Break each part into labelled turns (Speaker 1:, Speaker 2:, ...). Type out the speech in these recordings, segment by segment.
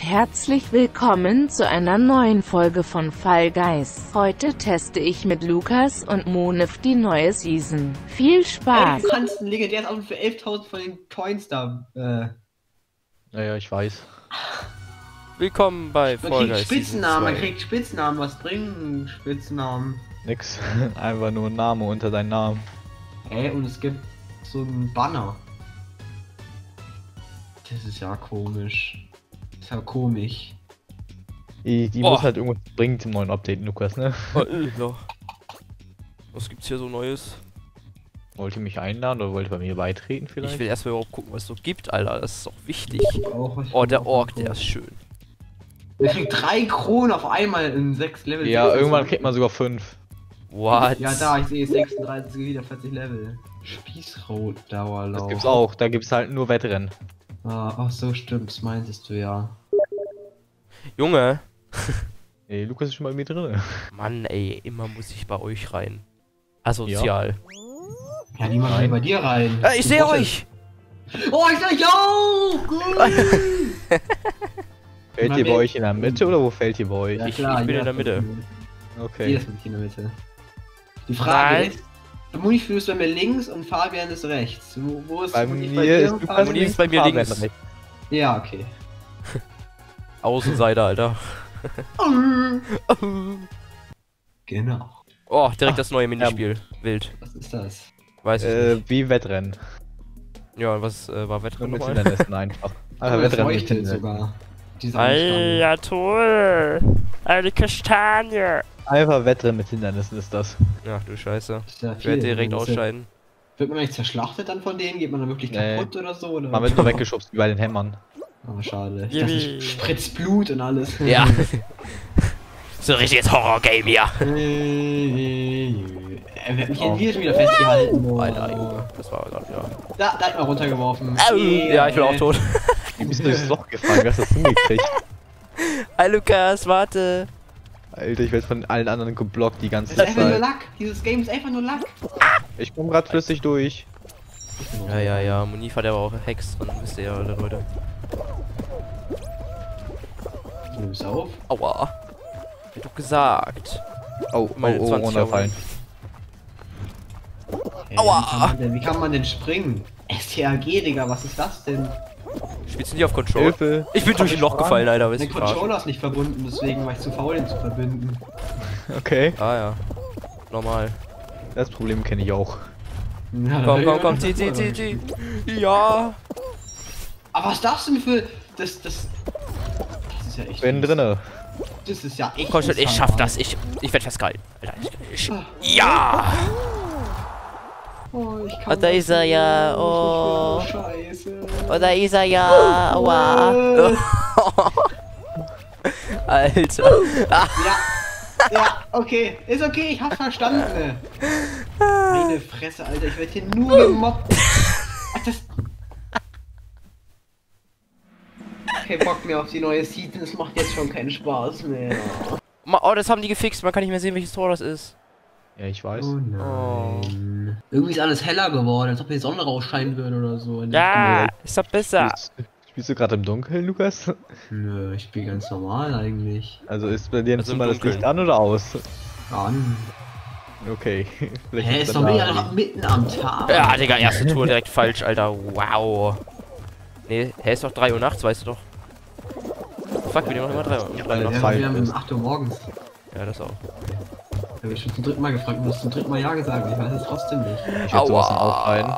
Speaker 1: herzlich willkommen zu einer neuen Folge von Fall Guys. Heute teste ich mit Lukas und Monif die neue Season. Viel Spaß!
Speaker 2: Ey, du kannst ein legendäres Auto für 11.000 von den Coins da,
Speaker 3: Naja, ich weiß.
Speaker 4: Willkommen bei
Speaker 2: Man
Speaker 4: Fall
Speaker 2: kriegt
Speaker 4: Guys
Speaker 2: Spitznamen, man
Speaker 4: Season 2.
Speaker 2: kriegt Spitznamen, was bringen Spitznamen?
Speaker 3: Nix. Einfach nur ein Name unter deinen Namen.
Speaker 2: Ey, und es gibt so einen Banner. Das ist ja komisch. Das ist ja komisch.
Speaker 3: Die muss halt irgendwas bringen zum neuen Update, Lukas, ne?
Speaker 4: Ja. Was gibt's hier so Neues?
Speaker 3: Wollt ihr mich einladen oder wollt ihr bei mir beitreten vielleicht?
Speaker 4: Ich will erstmal überhaupt gucken, was es so gibt, Alter. Das ist doch wichtig.
Speaker 2: Auch,
Speaker 4: Oh, der Ork, der ist schön.
Speaker 2: Der kriegt 3 Kronen auf einmal in 6 Level.
Speaker 3: Ja, irgendwann kriegt man sogar 5.
Speaker 4: What?
Speaker 2: Ja, da, ich sehe 36 wieder 40 Level. Spießrot-Dauerlauf.
Speaker 3: Das gibt's auch, da gibt's halt nur Wettrennen.
Speaker 2: Ah, ach so, stimmt, das meintest du ja.
Speaker 4: Junge.
Speaker 3: Ey, Lukas ist schon bei mir drin.
Speaker 4: Mann, ey, immer muss ich bei euch rein. Asozial.
Speaker 2: Ja, niemand will bei dir rein.
Speaker 4: Ich sehe euch!
Speaker 2: Oh, ich seh euch auch!
Speaker 3: Fällt ihr bei euch in der Mitte oder wo fällt ihr bei euch?
Speaker 2: Ja,
Speaker 4: Ich
Speaker 2: klar,
Speaker 4: bin in der Mitte.
Speaker 3: Okay.
Speaker 2: Jedes mit in der Mitte. Die Frage
Speaker 4: Nein.
Speaker 2: ist, Moni ist bei mir links und Fabian ist rechts. Wo ist
Speaker 3: Bei
Speaker 2: Moni
Speaker 3: mir ist Lukas
Speaker 2: Fabian?
Speaker 4: Moni ist bei mir
Speaker 3: Fabian
Speaker 4: links.
Speaker 3: rechts.
Speaker 2: Ja, okay.
Speaker 4: Außenseiter, Alter.
Speaker 2: Genau.
Speaker 4: Oh, direkt das neue Minispiel. Wild.
Speaker 2: Was ist das?
Speaker 4: Weiß ich nicht.
Speaker 3: Wie Wettrennen.
Speaker 4: Ja, und was war
Speaker 3: Nur
Speaker 4: Wettrennen
Speaker 3: mit
Speaker 4: nochmal?
Speaker 3: Hindernissen einfach.
Speaker 2: Das
Speaker 3: Wettrennen mit
Speaker 2: leuchtet
Speaker 3: Hindernissen.
Speaker 2: sogar. Diese Anstangen.
Speaker 4: Ja, toll! Eine Kastanie!
Speaker 3: Einfach Wettrennen mit Hindernissen ist das.
Speaker 4: Ach du Scheiße.
Speaker 2: Ist ja
Speaker 4: Ich werde
Speaker 2: viel.
Speaker 4: direkt
Speaker 2: Ist ja-
Speaker 4: ausscheiden.
Speaker 2: Wird man eigentlich zerschlachtet dann von denen? Geht man dann wirklich
Speaker 3: Nee.
Speaker 2: kaputt oder so? Oder?
Speaker 3: Man wird nur weggeschubst wie bei den Hämmern.
Speaker 2: Oh, schade. Ich
Speaker 4: Yippie.
Speaker 2: dachte, ich spritzt Blut und alles.
Speaker 4: Ja. So richtiges Horror-Game hier.
Speaker 2: Er wird mich hier schon wieder festgehalten. Oh.
Speaker 4: Alter, Junge. Das war gerade, ja.
Speaker 2: Da hat man runtergeworfen.
Speaker 4: Ja, ich bin auch tot.
Speaker 3: Wie bist du durchs Loch gefallen? Was hast du hingekriegt?
Speaker 4: Hi Lukas, warte.
Speaker 3: Alter, ich werde von allen anderen geblockt die ganze
Speaker 2: Das ist einfach nur
Speaker 3: Zeit.
Speaker 2: Lack. Dieses Game ist einfach nur Lack.
Speaker 3: Ich komm grad flüssig durch.
Speaker 4: Ja. Monif hat aber auch Hex drin, wisst ihr ja, alle Leute.
Speaker 2: Nimm's auf.
Speaker 4: Aua. Hab doch gesagt.
Speaker 3: Oh,
Speaker 4: Meine 20
Speaker 3: runterfallen.
Speaker 2: Hey,
Speaker 4: Aua.
Speaker 2: Wie kann man denn springen? STRG, Digga, was ist das denn?
Speaker 4: Spielst du nicht auf Control?
Speaker 3: Hilfe!
Speaker 4: Ich bin durch ein Loch gefallen, Alter. Wisst
Speaker 2: Der
Speaker 4: ihr, verarschen?
Speaker 2: Controller ist nicht verbunden, deswegen war ich zu faul, den zu verbinden.
Speaker 3: Okay,
Speaker 4: Ah ja. Normal.
Speaker 3: das Problem kenne ich auch.
Speaker 2: Ja,
Speaker 4: Komm, zieh. Ja.
Speaker 2: Aber was darfst du denn für... Das ist ja echt...
Speaker 3: Bin drinne.
Speaker 2: Das ist ja echt...
Speaker 4: Komm schon, ich schaff das. Ich werd festgehalten. Alter, ja.
Speaker 2: Oh, ich kann
Speaker 4: Da ist er ja.
Speaker 2: nicht.
Speaker 4: Oh.
Speaker 2: Ich bin so scheiße.
Speaker 4: Oh, da ist er ja. Aua. Alter.
Speaker 2: Ja, okay. Ist okay, ich hab's verstanden. Meine Fresse, Alter. Ich werd hier nur gemobbt. Ach, das... Kein Bock mehr auf die neue Season. Es macht jetzt schon keinen Spaß mehr.
Speaker 4: Oh, das haben die gefixt. Man kann nicht mehr sehen, welches Tor das ist.
Speaker 3: Ja, ich weiß.
Speaker 2: Oh nein. Irgendwie ist alles heller geworden, als ob die Sonne rausscheinen würde oder so.
Speaker 4: Ja, ist doch besser.
Speaker 3: Spielst du gerade im Dunkeln, Lukas?
Speaker 2: Nö, ich spiele ganz normal eigentlich.
Speaker 3: Also ist bei dir
Speaker 4: Also im
Speaker 3: Zimmer das
Speaker 4: Dunkeln.
Speaker 3: Licht an oder aus?
Speaker 2: An.
Speaker 3: Okay. Vielleicht
Speaker 2: Hä,
Speaker 3: liegt's
Speaker 2: ist
Speaker 3: an
Speaker 2: doch
Speaker 3: der
Speaker 2: mega noch mitten am Tag.
Speaker 4: Ja, Digga, erste Tour direkt falsch, Alter. Wow. Nee, ist doch 3 Uhr nachts, weißt du doch. Fuck, wir nehmen noch immer 3 Uhr.
Speaker 3: Weil noch
Speaker 2: Wir
Speaker 3: Zeit
Speaker 2: haben um
Speaker 3: ist.
Speaker 2: 8 Uhr morgens.
Speaker 4: Ja, das auch.
Speaker 2: Ich habe schon zum 3. Mal gefragt und du hast zum 3. Mal Ja gesagt. Ich weiß es trotzdem nicht.
Speaker 3: Ich werde sowas auch rein.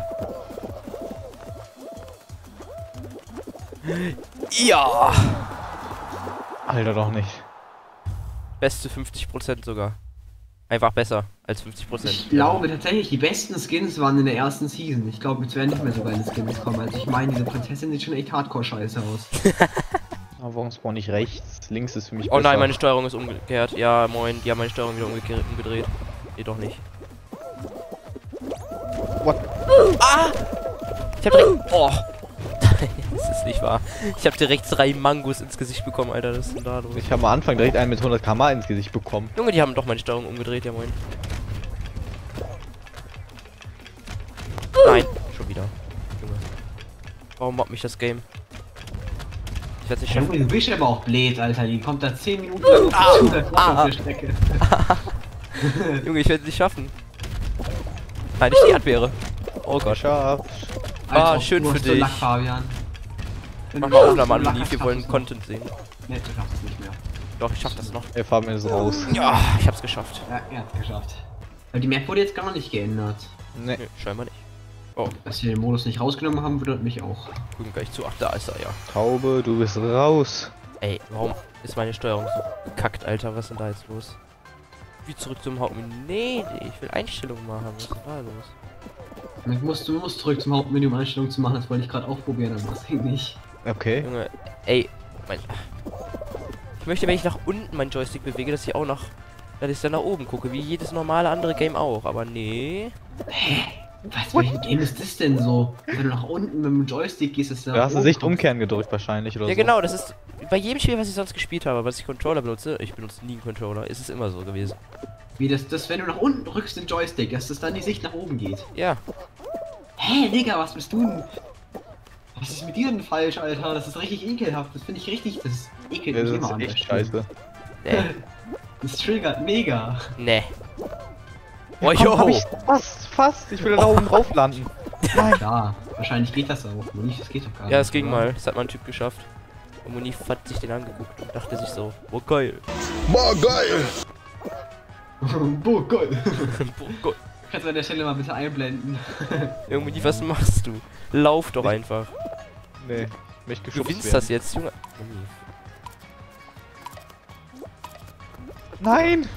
Speaker 4: Ja.
Speaker 3: Alter, doch nicht.
Speaker 4: Beste 50% sogar. Einfach besser als 50%.
Speaker 2: Ich glaube tatsächlich, die besten Skins waren in der ersten Season. Ich glaube, jetzt werden nicht mehr so geile Skins kommen. Also ich meine, diese Prinzessin sieht schon echt hardcore-scheiße aus.
Speaker 3: Aber warum spawn ich rechts? Links ist für mich
Speaker 4: Oh nein,
Speaker 3: besser.
Speaker 4: meine Steuerung ist umgekehrt. Ja, moin, die haben meine Steuerung wieder umgedreht. Nee, doch nicht.
Speaker 3: What?
Speaker 4: Ah! Ich hab direkt... Oh! Das ist nicht wahr. Ich hab direkt 3 Mangos ins Gesicht bekommen, Alter. Das ist denn da los?
Speaker 3: Ich habe am Anfang direkt einen mit 100 km ins Gesicht bekommen.
Speaker 4: Junge, die haben doch meine Steuerung umgedreht, ja moin. Nein, schon wieder. Junge. Warum mobbt mich das Game? Ich werde nicht
Speaker 2: Ja,
Speaker 4: schaffen.
Speaker 2: du bist aber auch blöd, Alter. Die kommt da 10 Minuten lang auf die Strecke.
Speaker 4: Junge, ich werde es nicht schaffen. Nein, nicht die Erdbeere. Oh Gott.
Speaker 3: Geschafft.
Speaker 4: Ah, schön
Speaker 2: du
Speaker 4: für
Speaker 2: hast so
Speaker 4: dich.
Speaker 2: Lack, Fabian. Wenn
Speaker 4: Mach
Speaker 2: du
Speaker 4: mal
Speaker 2: schaffst,
Speaker 4: Aufnahme an,
Speaker 2: Lack
Speaker 4: Moniv,
Speaker 2: hast,
Speaker 4: wir
Speaker 2: schaffst
Speaker 4: wollen
Speaker 2: du's
Speaker 4: Content sehen.
Speaker 2: noch. Ne, du schaffst es nicht mehr.
Speaker 4: Doch, ich schaff das noch.
Speaker 3: Der Fabian ist raus.
Speaker 4: Ja, ich hab's geschafft.
Speaker 2: Ja, er hat's geschafft. Aber die Map wurde jetzt gar nicht geändert.
Speaker 3: Nee.
Speaker 4: Nö, scheinbar nicht. Oh,
Speaker 2: Dass wir den Modus nicht rausgenommen haben, wundert mich auch.
Speaker 4: gucken gleich zu. Ach, da ist er ja.
Speaker 3: Taube, du bist raus.
Speaker 4: Ey, warum ist meine Steuerung so gekackt, Alter? Was ist denn da jetzt los? Wie zurück zum Hauptmenü? Nee, ich will Einstellungen machen. Was ist denn da los?
Speaker 2: Du musst zurück zum Hauptmenü, um Einstellungen zu machen. Das wollte ich gerade auch probieren, aber das ging nicht.
Speaker 3: Okay.
Speaker 4: Junge, ey, ich möchte, wenn ich nach unten meinen Joystick bewege, dass ich auch dass ich dann nach oben gucke, wie jedes normale andere Game auch. Aber nee.
Speaker 2: Was, welches Game ist das denn so? Wenn du nach unten mit dem Joystick gehst, ist
Speaker 3: Du hast das Sicht umkehren gedrückt wahrscheinlich oder
Speaker 4: Ja
Speaker 3: so.
Speaker 4: genau, das ist bei jedem Spiel, was ich sonst gespielt habe, was ich Controller benutze, ich benutze nie einen Controller, ist es immer so gewesen.
Speaker 2: Wie das, wenn du nach unten drückst den Joystick, dass das dann die Sicht nach oben geht.
Speaker 4: Ja,
Speaker 2: Hä, Digga, was bist du denn? Was ist mit dir denn falsch, Alter? Das ist richtig ekelhaft. Das finde ich richtig. Das ekelt
Speaker 3: Das
Speaker 2: mich
Speaker 3: ist
Speaker 2: immer an.
Speaker 3: echt
Speaker 2: das Spiel.
Speaker 3: scheiße.
Speaker 4: nee,
Speaker 2: Das triggert mega.
Speaker 4: nee. Oh,
Speaker 3: Komm, hab
Speaker 4: jo!
Speaker 3: ich fast. Ich will da oben drauf landen. Nein.
Speaker 2: Ja, wahrscheinlich geht das auch. Moniv, das geht doch gar nicht.
Speaker 4: Ja, es ging
Speaker 2: oder?
Speaker 4: mal, das hat mal ein Typ geschafft. Und Moniv hat sich den angeguckt und dachte sich so, oh geil.
Speaker 3: Boah, geil.
Speaker 2: Boah, geil.
Speaker 4: Oh Gott.
Speaker 2: Kannst du an der Stelle mal bitte einblenden?
Speaker 4: Ja, Moniv, was machst du? Lauf doch einfach.
Speaker 3: Nee, mich
Speaker 4: Du
Speaker 3: geschubst
Speaker 4: gewinnst
Speaker 3: werden.
Speaker 4: das jetzt, Junge. Moniv.
Speaker 3: Nein.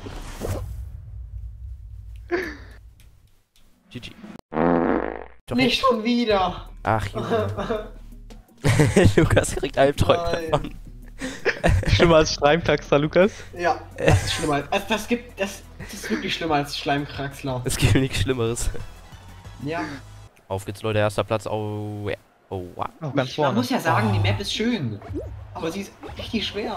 Speaker 4: GG. Doch
Speaker 2: Nicht schon wieder.
Speaker 4: Ach, Junge. Lukas kriegt Albträume
Speaker 2: Nein.
Speaker 4: davon.
Speaker 3: Schlimmer als Schleimtaxer, Lukas.
Speaker 2: Ja, das ist schlimmer. Also das ist wirklich schlimmer als Schleimkraxler.
Speaker 4: Es gibt nichts Schlimmeres.
Speaker 2: Ja.
Speaker 4: Auf geht's, Leute, erster Platz. Oh, ja. Oh, wow.
Speaker 3: Noch ganz
Speaker 2: Man
Speaker 3: vorne.
Speaker 2: muss ja sagen, die Map ist schön. Aber sie ist richtig schwer.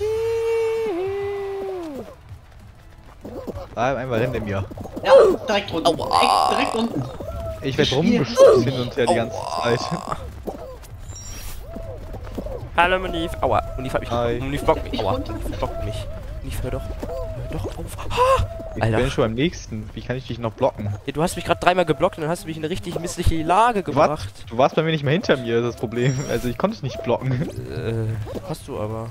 Speaker 3: Bleib einfach hinter mir.
Speaker 2: Ja, direkt unten. Direkt unten.
Speaker 3: Ich werde
Speaker 2: Spiel-
Speaker 3: rumgeschubst hin und her die ganze Zeit.
Speaker 4: Hallo, Moniv. Aua, Moniv hat mich.
Speaker 3: Hi.
Speaker 4: Moniv blockt mich.
Speaker 2: Ich
Speaker 4: Aua,
Speaker 2: runter.
Speaker 4: Moniv blockt mich. Moniv, hör doch auf. Ah!
Speaker 3: Ich
Speaker 4: Alter.
Speaker 3: bin schon beim nächsten. Wie kann ich dich noch blocken?
Speaker 4: Ja, du hast mich gerade dreimal geblockt und dann hast du mich in eine richtig missliche Lage gebracht.
Speaker 3: Du warst bei mir nicht mehr hinter mir, das ist das Problem. Also ich konnte dich nicht blocken.
Speaker 4: Hast du aber.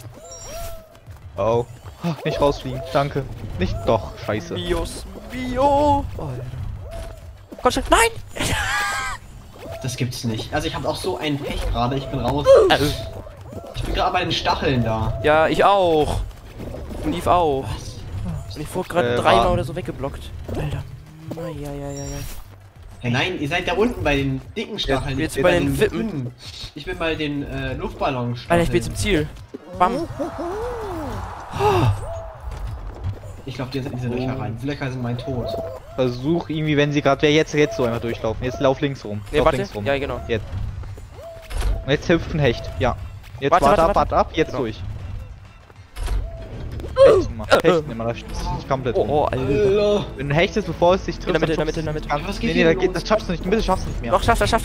Speaker 3: Oh. Nicht rausfliegen, danke. Nicht doch, scheiße.
Speaker 4: Bios, Bio. Oh, Alter. Gott, nein!
Speaker 2: Das gibt's nicht. Also ich habe auch so einen Pech gerade. Ich bin raus. Ich bin gerade bei den Stacheln da.
Speaker 4: Ja, ich auch. Moniv auch.
Speaker 2: Was?
Speaker 4: Und ich wurde gerade dreimal
Speaker 3: warten.
Speaker 4: oder so weggeblockt. Alter. Ja.
Speaker 2: Hey, nein, ihr seid da unten bei den dicken Stacheln.
Speaker 4: Jetzt
Speaker 2: Ich
Speaker 4: bei
Speaker 2: bin
Speaker 4: den Wippen.
Speaker 2: dünnen. Ich bin bei den Luftballonstacheln.
Speaker 4: Alter, ich bin zum Ziel. Bam.
Speaker 2: Ich glaube, die sind diese Löcher rein. Die Löcher sind mein Tod.
Speaker 3: Versuch irgendwie, wenn sie gerade jetzt so einfach durchlaufen. Jetzt lauf links rum.
Speaker 4: Nee,
Speaker 3: Lauf
Speaker 4: warte.
Speaker 3: links rum.
Speaker 4: Ja, genau.
Speaker 3: Jetzt. Und jetzt hüpft ein Hecht. Ja. Jetzt
Speaker 4: Warte,
Speaker 3: warte
Speaker 4: warte.
Speaker 3: ab, jetzt
Speaker 4: Genau.
Speaker 3: durch. Hechten mal. Hechten mal, das ist nicht komplett rum.
Speaker 4: Oh, Alter.
Speaker 2: Alter.
Speaker 3: Wenn du hechtest, bevor es dich trifft,
Speaker 4: In der Mitte,
Speaker 3: dann
Speaker 4: in der Mitte,
Speaker 3: schubst
Speaker 4: in der
Speaker 3: du
Speaker 4: Mitte.
Speaker 2: Was geht
Speaker 3: Nee,
Speaker 2: hier
Speaker 3: da
Speaker 2: los?
Speaker 3: geht, das schaffst du nicht. In der Mitte schaffst du nicht mehr.
Speaker 4: Doch, schafft er.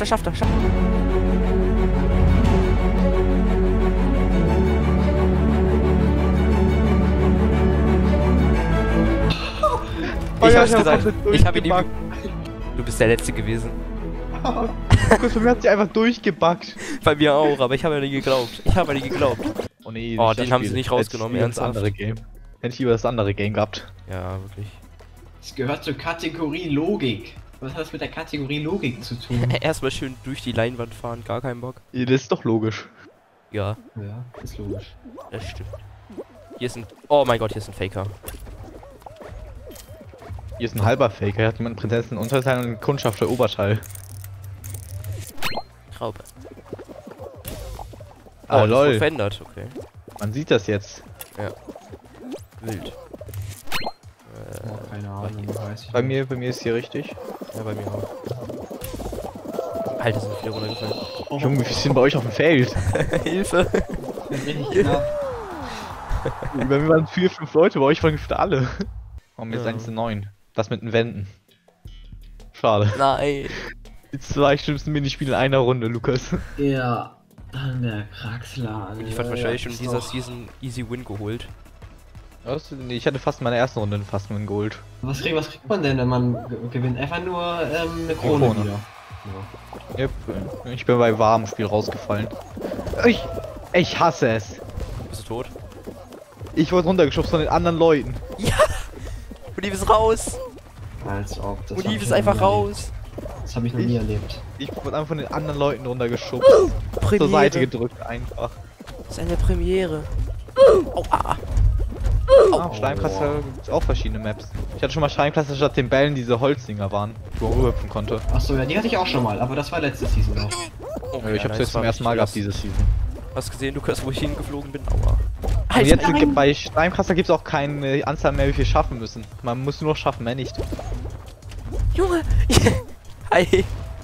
Speaker 4: Ich hab's gesagt. Ich hab ihn ihm. Du bist der Letzte gewesen.
Speaker 3: Lukas, bei mir hat sie einfach durchgebackt.
Speaker 4: Bei mir auch, aber ich habe ja nie geglaubt.
Speaker 3: Oh nee,
Speaker 4: Oh,
Speaker 3: nicht
Speaker 4: den
Speaker 3: das
Speaker 4: haben sie
Speaker 3: Spiel.
Speaker 4: nicht rausgenommen,
Speaker 3: Hätte ich lieber das
Speaker 4: ernsthaft.
Speaker 3: andere Game. Hätte ich lieber das andere Game gehabt.
Speaker 4: Ja, wirklich.
Speaker 2: Das gehört zur Kategorie Logik. Was hat das mit der Kategorie Logik zu tun?
Speaker 4: Erstmal schön durch die Leinwand fahren, gar keinen Bock.
Speaker 3: Ja, das ist doch logisch.
Speaker 4: Ja,
Speaker 2: Ja, ist logisch.
Speaker 4: das stimmt. Hier ist ein. Oh mein Gott, hier ist ein Faker.
Speaker 3: Hier ist ein halber Faker. Hier hat jemand Prinzessin Unterteil und einen Kundschafter Oberteil.
Speaker 4: Traube.
Speaker 3: Ah,
Speaker 4: das wurde
Speaker 3: lol.
Speaker 4: verändert, okay.
Speaker 3: Man sieht das jetzt.
Speaker 4: Wild.
Speaker 2: Oh, keine Ahnung, weiß ich
Speaker 3: Bei
Speaker 2: nicht.
Speaker 3: mir ist hier richtig.
Speaker 4: Ja, bei mir auch. Alter, sind viele runtergefallen.
Speaker 3: Junge, wie viel sind bei euch auf dem Feld?
Speaker 4: Hilfe!
Speaker 2: Richtig knapp.
Speaker 3: Bei mir waren 4, 5 Leute, bei euch waren gefühlt alle. Oh, mir ist
Speaker 4: Ja.
Speaker 3: 1:9. Das mit den Wänden. Schade.
Speaker 4: Nein!
Speaker 3: Die 2 schlimmsten Minispiele in einer Runde, Lukas.
Speaker 2: Ja. Dann der Kraxler.
Speaker 4: Und ich fand wahrscheinlich schon in dieser Season Easy Win geholt.
Speaker 3: Was? Nee, ich hatte fast in meiner ersten Runde fast einen Gold.
Speaker 2: Was kriegt man denn, wenn man gewinnt? Einfach nur eine Krone wieder. Ja.
Speaker 3: Yep. Ich bin bei warmem Spiel rausgefallen. Ich hasse es.
Speaker 4: Bist du tot?
Speaker 3: Ich wurde runtergeschubst von den anderen Leuten.
Speaker 4: Ja! Olive ist raus!
Speaker 2: Als ob. Das
Speaker 4: Olive ist einfach raus!
Speaker 2: Das habe ich noch nie erlebt.
Speaker 3: Ich wurde einfach von den anderen Leuten runtergeschubst. Zur Seite gedrückt einfach.
Speaker 4: Das ist eine Premiere. Aua!
Speaker 3: Oh, Schleimklasse gibt's auch verschiedene Maps. Ich hatte schon mal Schleimklasse statt den Bällen diese Holzdinger waren, wo man rüberhüpfen konnte.
Speaker 2: Achso, ja, die hatte ich auch schon mal, aber das war letzte Season noch.
Speaker 4: Oh,
Speaker 3: Ich hab's jetzt zum ersten Mal gehabt diese Season.
Speaker 4: Hast gesehen, Lukas, wo ich hingeflogen bin? Aua.
Speaker 3: Und jetzt bei Schleimklasse gibt's auch keine Anzahl mehr, wie viel schaffen müssen. Man muss nur noch schaffen, mehr nicht.
Speaker 4: Junge! Hi!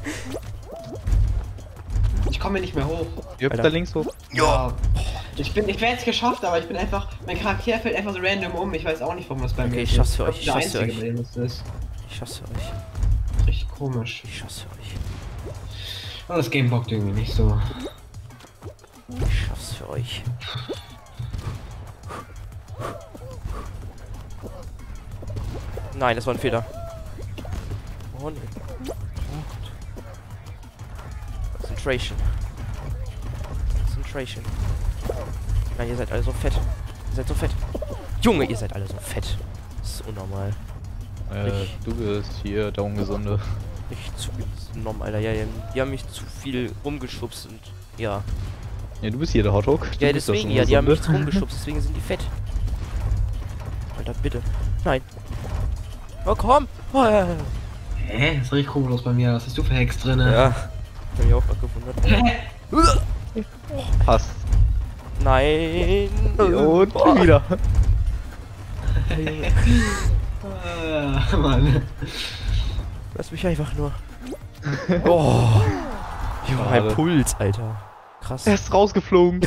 Speaker 2: Ich komme nicht mehr hoch.
Speaker 3: Ihr habt da links hoch.
Speaker 2: Ja. Ich werde es geschafft, aber ich bin einfach. Mein Charakter fällt einfach so random um. Ich weiß auch nicht, warum das bei mir
Speaker 4: Okay,
Speaker 2: ist.
Speaker 4: ich schaff's für euch,
Speaker 2: Ich glaub, der Einzige, bei dem es ist.
Speaker 4: Ich schaff's für euch.
Speaker 2: Richtig komisch.
Speaker 4: Ich schaff's für euch.
Speaker 2: Und das Game bockt irgendwie nicht so.
Speaker 4: Ich schaff's für euch. Nein, das war ein Fehler. Oh ne. Concentration. Concentration. Nein, ihr seid alle so fett. Ihr seid so fett. Junge, ihr seid alle so fett. Das ist unnormal.
Speaker 3: Du bist hier der Ungesunde.
Speaker 4: Nicht zu normal, Alter. Ja, die haben mich zu viel rumgeschubst und ja.
Speaker 3: Ja, du bist hier der Hotdog.
Speaker 4: Ja, deswegen, ja, die haben mich rumgeschubst, deswegen sind die fett. Alter, bitte. Nein. Oh, komm! Oh, ja.
Speaker 2: Hä? Das ist richtig komisch bei mir. Was hast du für Hacks drin?
Speaker 4: Ja. Ich hab mich auch grad gewundert.
Speaker 3: Passt.
Speaker 4: Nein!
Speaker 3: Und wieder.
Speaker 2: Mann.
Speaker 4: Lass mich einfach nur. Oh! Junge, mein Puls, Alter. Krass.
Speaker 3: Er ist rausgeflogen.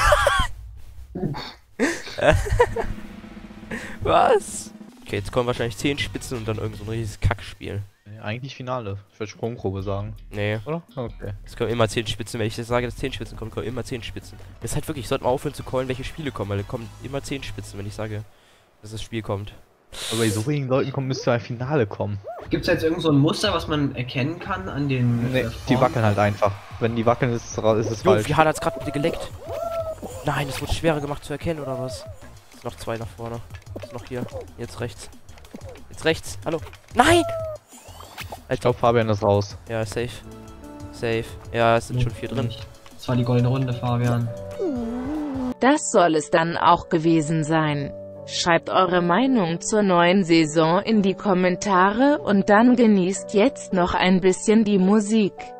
Speaker 4: Was? Okay, jetzt kommen wahrscheinlich 10 Spitzen und dann irgend so ein riesiges Kackspiel.
Speaker 3: Nee, eigentlich Finale. Ich würde Sprungprobe sagen.
Speaker 4: Nee.
Speaker 3: Oder? Okay.
Speaker 4: Es kommen immer 10 Spitzen. Wenn ich das sage, dass 10 Spitzen kommen, kommen immer 10 Spitzen. Das ist halt wirklich, ich sollte mal aufhören zu callen, welche Spiele kommen, weil da kommen immer 10 Spitzen, wenn ich sage, dass das Spiel kommt.
Speaker 3: Aber bei so wenigen Leuten kommen, müsste ein Finale kommen.
Speaker 2: Gibt es jetzt irgend so ein Muster, was man erkennen kann an den.
Speaker 3: Nee, die wackeln halt einfach. Wenn die wackeln, ist es
Speaker 4: Jo,
Speaker 3: falsch.
Speaker 4: wie hart hat's gerade bitte geleckt? Nein, es wurde schwerer gemacht zu erkennen, oder was? Ist noch 2 nach vorne. Ist noch hier. Jetzt rechts. Jetzt rechts. Hallo. Nein!
Speaker 3: Ich glaube, Fabian ist raus.
Speaker 4: Ja, safe. Safe. Ja, es sind schon 4 drin.
Speaker 2: Das war die goldene Runde, Fabian.
Speaker 1: Das soll es dann auch gewesen sein. Schreibt eure Meinung zur neuen Saison in die Kommentare und dann genießt jetzt noch ein bisschen die Musik.